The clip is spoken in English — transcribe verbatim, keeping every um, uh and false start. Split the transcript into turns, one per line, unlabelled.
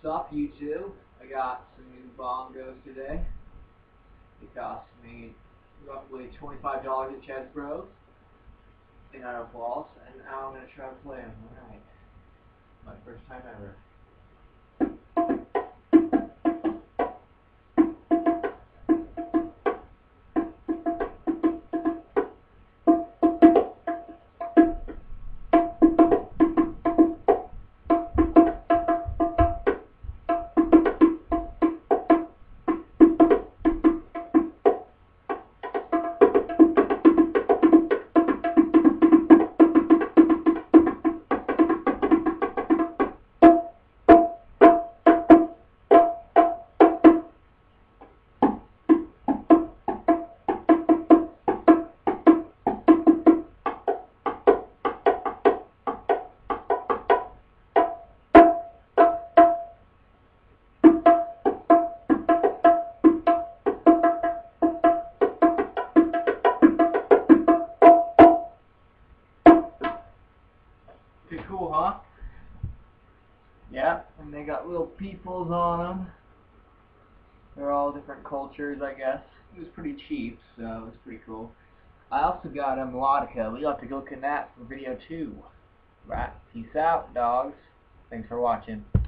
What's up, YouTube? I got some new bongos today. They cost me roughly twenty-five dollars at Chad's Bros in Idaho Falls, and now I'm going to try to play them. Alright. My first time ever. Pretty cool, huh? Yeah, and they got little peoples on them. They're all different cultures, I guess. It was pretty cheap, so it was pretty cool. I also got a melodica. We'll have to go look at that for video two. Right, peace out, dogs. Thanks for watching.